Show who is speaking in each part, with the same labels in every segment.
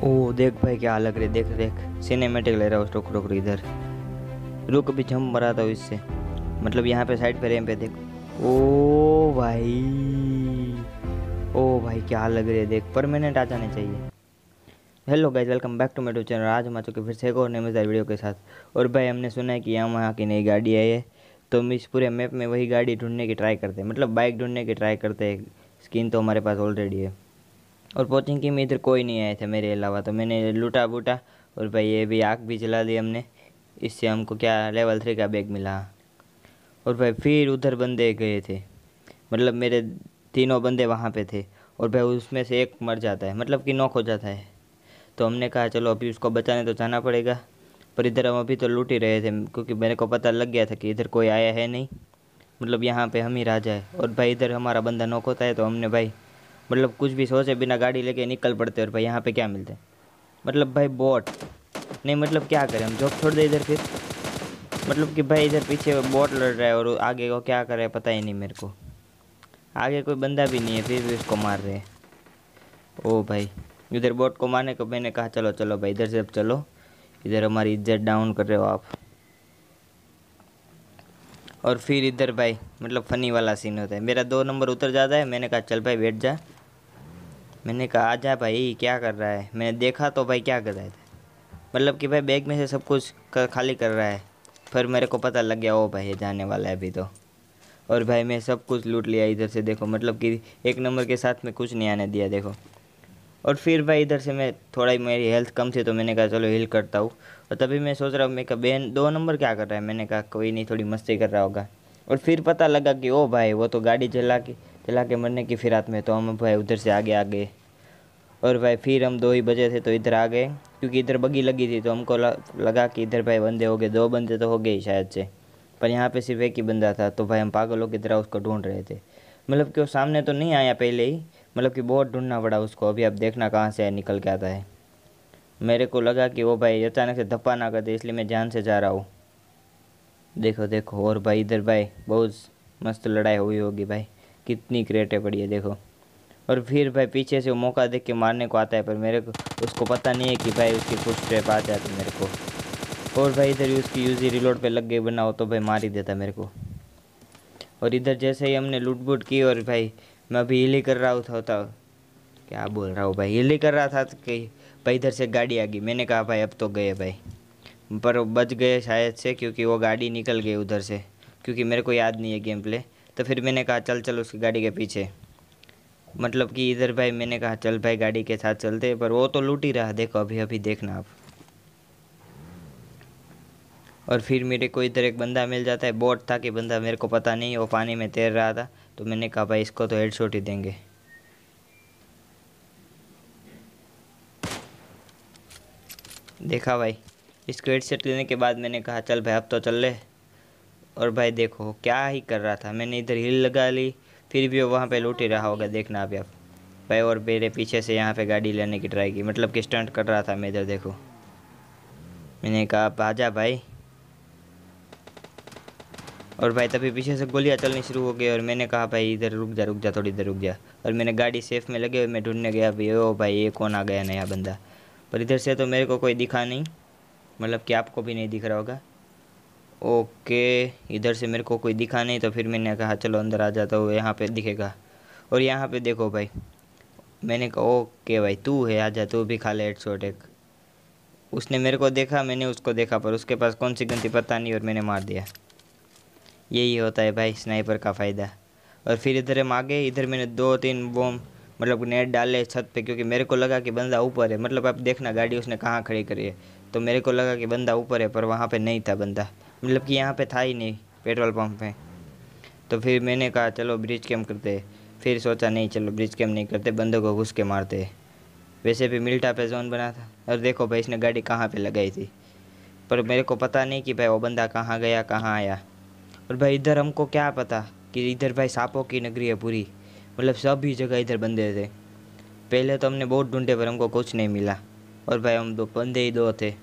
Speaker 1: ओ देख भाई क्या लग रही, देख देख सिनेमेटिक ले रहा हूँ। रुक रुक रुक, इधर रुक, अभी जंप मराता हूँ इससे। मतलब यहाँ पे साइड पे रैम पे देख। ओ भाई, ओ भाई क्या लग रही है देख, परमानेंट आ जाने चाहिए। Hello guys, welcome back to my YouTube channel. आज हम आ चुके फिर से एक और नए मज़ेदार वीडियो के साथ। और भाई हमने सुना है कि यामाहा की नई गाड़ी आई है, तो हम इस पूरे मैप में वही गाड़ी ढूंढने की ट्राई करते हैं, मतलब बाइक ढूंढने की ट्राई करते हैं। स्किन तो हमारे पास ऑलरेडी है। और पोचिंकी में इधर कोई नहीं आए थे मेरे अलावा, तो मैंने लूटा बूटा। और भाई ये भी आग भी जला दी हमने। इससे हमको क्या लेवल 3 का बैग मिला। और भाई फिर उधर बंदे गए थे, मतलब मेरे तीनों बंदे वहाँ पे थे। और भाई उसमें से एक मर जाता है, मतलब कि नॉक हो जाता है। तो हमने कहा चलो अभी उसको बचाने तो जाना पड़ेगा। पर इधर हम अभी तो लूट ही रहे थे, क्योंकि मेरे को पता लग गया था कि इधर कोई आया है नहीं, मतलब यहाँ पे हम ही राजा है। और भाई इधर हमारा बंदा नॉक होता है, तो हमने भाई मतलब कुछ भी सोचे बिना गाड़ी लेके निकल पड़ते। और भाई यहाँ पे क्या मिलता है, मतलब भाई बोट नहीं, मतलब क्या करें हम, जॉब छोड़ दे इधर फिर। मतलब कि भाई इधर पीछे बोट लड़ रहा है और आगे को क्या कर रहा है पता ही नहीं मेरे को। आगे कोई बंदा भी नहीं है, फिर भी उसको मार रहे हैं। ओ भाई, इधर बोट को मारने को मैंने कहा चलो चलो भाई इधर से अब चलो, इधर हमारी इज्जत डाउन कर रहे हो आप। और फिर इधर भाई मतलब फ़नी वाला सीन होता है, मेरा 2 नंबर उतर जाता है। मैंने कहा चल भाई बैठ जा, मैंने कहा आजा भाई क्या कर रहा है। मैंने देखा तो भाई क्या कर रहा था, मतलब कि भाई बैग में से सब कुछ खाली कर रहा है। फिर मेरे को पता लग गया ओ भाई ये जाने वाला है अभी तो। और भाई मैं सब कुछ लूट लिया इधर से, देखो मतलब कि 1 नंबर के साथ में कुछ नहीं आने दिया देखो। और फिर भाई इधर से मैं थोड़ा ही, मेरी हेल्थ कम थी तो मैंने कहा चलो हील करता हूँ। और तभी मैं सोच रहा हूँ, मैं कहा बहन 2 नंबर क्या कर रहा है, मैंने कहा कोई नहीं थोड़ी मस्ती कर रहा होगा। और फिर पता लगा कि ओ भाई वो तो गाड़ी चला के मरने की फिरात में। तो हम भाई उधर से आगे आ गए। और भाई फिर हम 2 ही बजे थे तो इधर आ गए, क्योंकि इधर बगी लगी थी। तो हमको लगा कि इधर भाई बंदे हो गए, 2 बंदे तो हो गए ही शायद से। पर यहाँ पे सिर्फ एक ही बंदा था, तो भाई हम पागलों की तरह उसको ढूंढ रहे थे। मतलब कि वो सामने तो नहीं आया पहले ही, मतलब कि बहुत ढूंढना पड़ा उसको। अभी आप देखना कहाँ से निकल के आता है। मेरे को लगा कि वो भाई अचानक से धप्पा ना कर दे, इसलिए मैं जान से जा रहा हूँ। देखो देखो, और भाई इधर भाई बहुत मस्त लड़ाई हुई होगी भाई, कितनी क्रेटें पड़ी है देखो। और फिर भाई पीछे से वो मौका देख के मारने को आता है, पर मेरे को उसको पता नहीं है कि भाई उसकी फुट स्टेप आ जाती मेरे को। और भाई इधर ही उसकी यूजी रिलोड पे लग गई बना हो, तो भाई मार ही देता मेरे को। और इधर जैसे ही हमने लूट बूट की, और भाई मैं अभी हिल ही कर रहा था क्या बोल रहा हूँ भाई, हिल ही कर रहा था कि भाई इधर से गाड़ी आ गई। मैंने कहा भाई अब तो गए भाई, पर वो बच गए शायद से, क्योंकि वो गाड़ी निकल गई उधर से, क्योंकि मेरे को याद नहीं है गेम प्ले। तो फिर मैंने कहा चल चल उसकी गाड़ी के पीछे, मतलब कि इधर भाई मैंने कहा चल भाई गाड़ी के साथ चलते। पर वो तो लूट ही रहा, देखो अभी अभी देखना आप। और फिर मेरे को इधर एक बंदा मिल जाता है, बोट था कि बंदा मेरे को पता नहीं, वो पानी में तैर रहा था। तो मैंने कहा भाई इसको तो हेडशॉट ही देंगे। देखा भाई, इसको हेडशॉट देने के बाद मैंने कहा चल भाई अब तो चल ले। और भाई देखो क्या ही कर रहा था, मैंने इधर हिल लगा ली, फिर भी वो वहाँ पे लूट ही रहा होगा, देखना अभी आप भाई। और मेरे पीछे से यहाँ पे गाड़ी लेने की ट्राई की, मतलब कि स्टंट कर रहा था मैं इधर देखो। मैंने कहा आप आजा भाई। और भाई तभी पीछे से गोलियां चलनी शुरू हो गई, और मैंने कहा भाई इधर रुक जा थोड़ी देर रुक जा। और मैंने गाड़ी सेफ में लगे हुए मैं ढूंढने गया भाई, ओ भाई ये कौन आ गया नया बंदा। पर इधर से तो मेरे को कोई दिखा नहीं, मतलब कि आपको भी नहीं दिख रहा होगा। ओके, इधर से मेरे को कोई दिखा नहीं, तो फिर मैंने कहा चलो अंदर आ जाता हूँ, यहाँ पे दिखेगा। और यहाँ पे देखो भाई, मैंने कहा ओके भाई तू है, आजा तू भी खा ले हेडशॉट एक। उसने मेरे को देखा, मैंने उसको देखा, पर उसके पास कौन सी गन थी पता नहीं, और मैंने मार दिया। यही होता है भाई स्नाइपर का फ़ायदा। और फिर इधर हम आगे, इधर मैंने 2-3 बॉम्ब मतलब नेट डाले छत पे, क्योंकि मेरे को लगा कि बंदा ऊपर है। मतलब आप देखना गाड़ी उसने कहाँ खड़ी करी है, तो मेरे को लगा कि बंदा ऊपर है, पर वहाँ पे नहीं था बंदा, मतलब कि यहाँ पे था ही नहीं पेट्रोल पंप पे। तो फिर मैंने कहा चलो ब्रिज कैम करते। फिर सोचा नहीं चलो ब्रिज कैम नहीं करते, बंदों को घुस के मारते। वैसे भी मिल्टा पे जोन बना था। और देखो भाई इसने गाड़ी कहाँ पे लगाई थी, पर मेरे को पता नहीं कि भाई वो बंदा कहाँ गया कहाँ आया। और भाई इधर हमको क्या पता कि इधर भाई सांपों की नगरी है पूरी, मतलब सभी जगह इधर बंदे थे। पहले तो हमने बहुत ढूंढे पर हमको कुछ नहीं मिला। और भाई हम दो बंदे ही दो थे।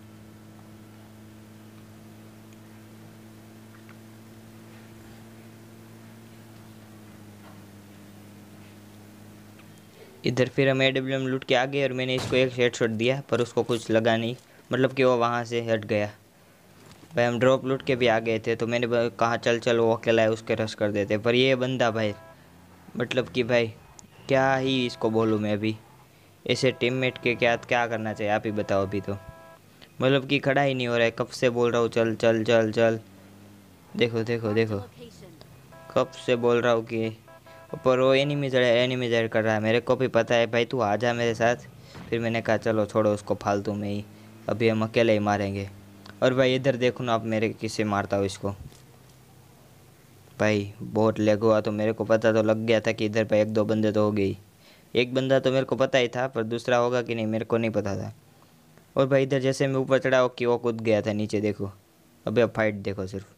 Speaker 1: इधर फिर हम AWM लूट के आ गए और मैंने इसको एक हेडशॉट दिया पर उसको कुछ लगा नहीं, मतलब कि वो वहाँ से हट गया। भाई हम ड्रॉप लूट के भी आ गए थे तो मैंने कहा चल चल वो अकेला है उसके रश कर देते, पर ये बंदा भाई मतलब कि भाई क्या ही इसको बोलूँ मैं अभी, ऐसे टीममेट के क्या क्या करना चाहिए आप ही बताओ। अभी तो मतलब कि खड़ा ही नहीं हो रहा है, कब से बोल रहा हूँ चल चल चल चल, देखो देखो देखो कब से बोल रहा हूँ कि, पर वो एनिमी कर रहा है। मेरे को भी पता है भाई तू आ जा मेरे साथ, फिर मैंने कहा चलो छोड़ो उसको फालतू में ही, अभी हम अकेले ही मारेंगे। और भाई इधर देखो ना आप, मेरे किससे मारता हूँ इसको। भाई बहुत लेग हुआ तो मेरे को पता तो लग गया था कि इधर पे एक दो बंदे तो हो गई। एक बंदा तो मेरे को पता ही था पर दूसरा होगा कि नहीं मेरे को नहीं पता था। और भाई इधर जैसे मैं ऊपर चढ़ा कि वो कूद गया था नीचे, देखो अबे अब फाइट देखो सिर्फ।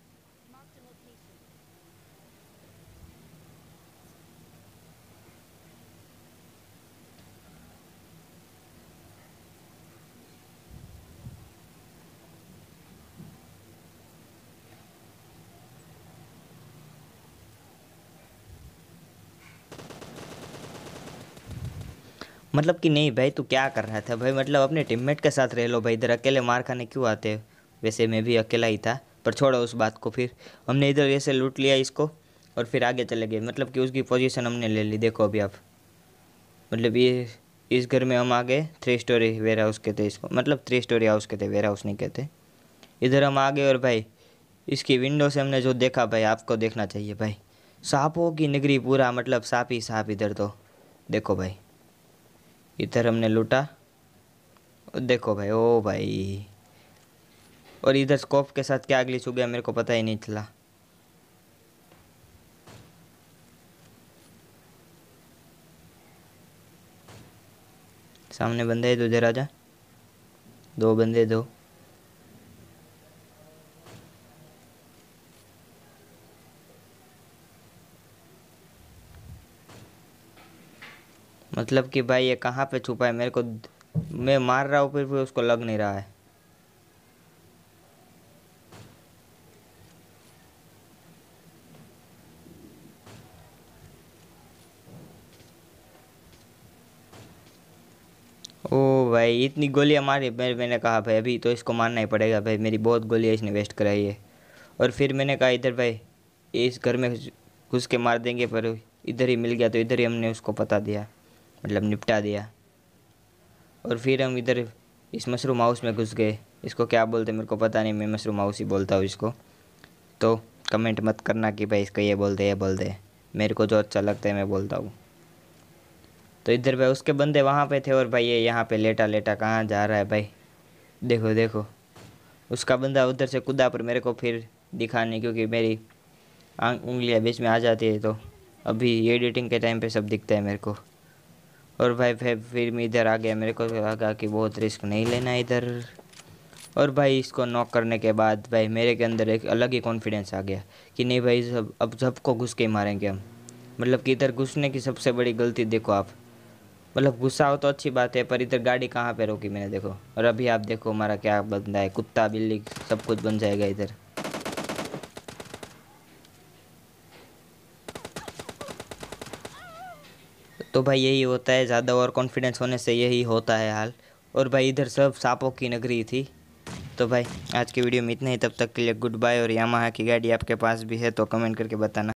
Speaker 1: मतलब कि नहीं भाई तू क्या कर रहा था भाई, मतलब अपने टीममेट के साथ रह लो भाई, इधर अकेले मार खाने क्यों आते हो। वैसे मैं भी अकेला ही था पर छोड़ो उस बात को। फिर हमने इधर ऐसे लूट लिया इसको और फिर आगे चले गए, मतलब कि उसकी पोजीशन हमने ले ली, देखो अभी आप। मतलब ये इस घर में हम आ गए, 3 स्टोरी वेयर हाउस कहते इसको, मतलब 3 स्टोरी हाउस कहते, वेयर हाउस नहीं कहते। इधर हम आ गए और भाई इसकी विंडो से हमने जो देखा भाई आपको देखना चाहिए भाई, सांपों की नगरी पूरा, मतलब सांप ही सांप इधर तो। देखो भाई इधर हमने लूटा, देखो भाई ओ भाई, और इधर स्कोप के साथ क्या ग्लिच हो गया मेरे को पता ही नहीं चला। सामने बंदे है तो इधर आजा, दो बंदे दो। मतलब कि भाई ये कहाँ पे छुपा है मेरे को, मैं मार रहा हूँ फिर भी उसको लग नहीं रहा है। ओ भाई इतनी गोलियां मारी, मैंने कहा भाई अभी तो इसको मारना ही पड़ेगा भाई, मेरी बहुत गोलियां इसने वेस्ट कराई है। और फिर मैंने कहा इधर भाई इस घर में घुस के मार देंगे, पर इधर ही मिल गया तो इधर ही हमने उसको पता दिया, मतलब निपटा दिया। और फिर हम इधर इस मशरूम हाउस में घुस गए, इसको क्या बोलते मेरे को पता नहीं, मैं मशरूम हाउस ही बोलता हूँ इसको। तो कमेंट मत करना कि भाई इसको ये बोलते हैं, मेरे को जो अच्छा लगता है मैं बोलता हूँ। तो इधर भाई उसके बंदे वहाँ पे थे और भाई ये यहाँ पे लेटा लेटा कहाँ जा रहा है भाई, देखो देखो। उसका बंदा उधर से कूदा पर मेरे को फिर दिखा नहीं, क्योंकि मेरी उंगलियाँ बीच में आ जाती है, तो अभी एडिटिंग के टाइम पे सब दिखता है मेरे को। और भाई फिर मैं इधर आ गया, मेरे को लगा कि बहुत रिस्क नहीं लेना है इधर। और भाई इसको नॉक करने के बाद भाई मेरे के अंदर एक अलग ही कॉन्फिडेंस आ गया कि नहीं भाई सब अब सबको घुस के ही मारेंगे हम। मतलब कि इधर घुसने की सबसे बड़ी गलती देखो आप, मतलब गुस्सा हो तो अच्छी बात है पर इधर गाड़ी कहाँ पे रोकी मैंने, देखो। और अभी आप देखो हमारा क्या बनता है, कुत्ता बिल्ली सब कुछ बन जाएगा इधर। तो भाई यही होता है, ज़्यादा ओवर कॉन्फिडेंस होने से यही होता है हाल। और भाई इधर सब सांपों की नगरी थी। तो भाई आज की वीडियो में इतना ही, तब तक के लिए गुड बाय। और यामाहा की गाड़ी आपके पास भी है तो कमेंट करके बताना।